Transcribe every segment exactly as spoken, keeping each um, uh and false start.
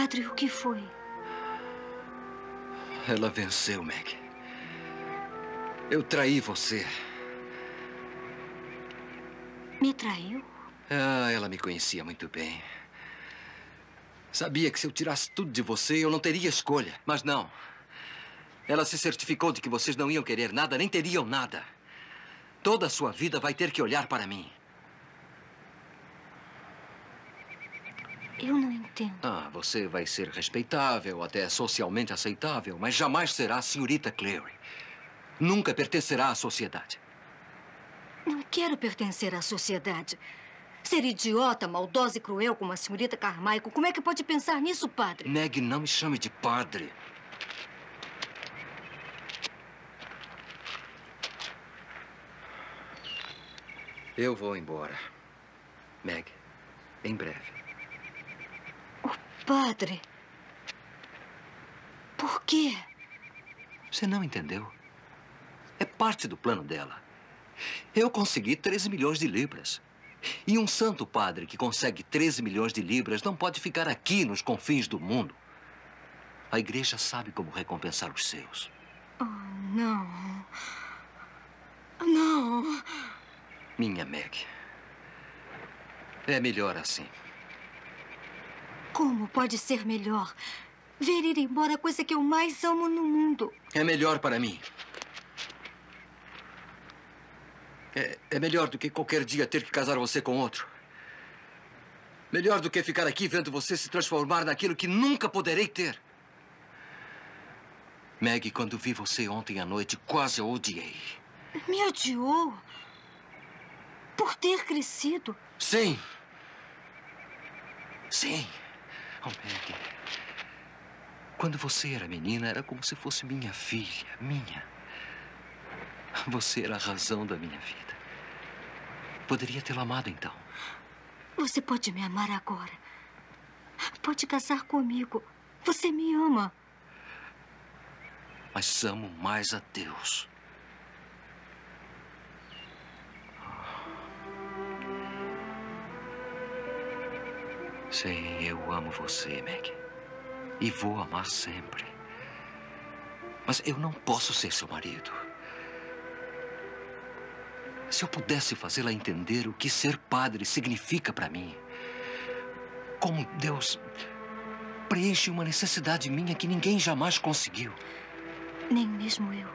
Padre, o que foi? Ela venceu, Meg. Eu traí você. Me traiu? Ah, ela me conhecia muito bem. Sabia que se eu tirasse tudo de você, eu não teria escolha. Mas não. Ela se certificou de que vocês não iam querer nada, nem teriam nada. Toda a sua vida vai ter que olhar para mim. Eu não entendo. Ah, você vai ser respeitável, até socialmente aceitável, mas jamais será a senhorita Clary. Nunca pertencerá à sociedade. Não quero pertencer à sociedade. Ser idiota, maldosa e cruel como a senhorita Carmichael, como é que pode pensar nisso, padre? Meg, não me chame de padre. Eu vou embora. Meg, em breve. Padre, por quê? Você não entendeu? É parte do plano dela. Eu consegui treze milhões de libras. E um santo padre que consegue treze milhões de libras não pode ficar aqui nos confins do mundo. A igreja sabe como recompensar os seus. Oh, não. Não. Minha Meg. É melhor assim. Como pode ser melhor? Ver ir embora a coisa que eu mais amo no mundo. É melhor para mim. É, é melhor do que qualquer dia ter que casar você com outro. Melhor do que ficar aqui vendo você se transformar naquilo que nunca poderei ter. Meg, quando vi você ontem à noite, quase a odiei. Me odiou? Por ter crescido? Sim. Sim. Oh, Meg. Quando você era menina, era como se fosse minha filha, minha. Você era a razão da minha vida. Poderia tê-la amado, então. Você pode me amar agora. Pode casar comigo. Você me ama. Mas amo mais a Deus. Sim, eu amo você, Meg. E vou amar sempre. Mas eu não posso ser seu marido. Se eu pudesse fazê-la entender o que ser padre significa para mim. Como Deus preenche uma necessidade minha que ninguém jamais conseguiu. Nem mesmo eu.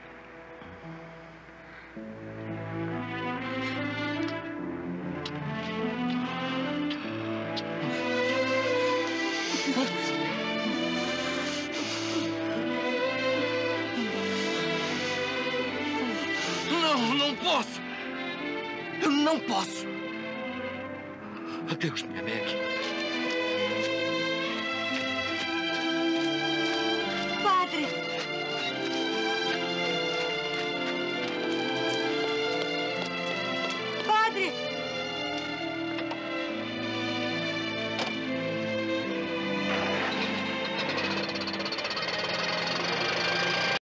Não, não posso! Eu não posso! Adeus, minha Meg. Padre!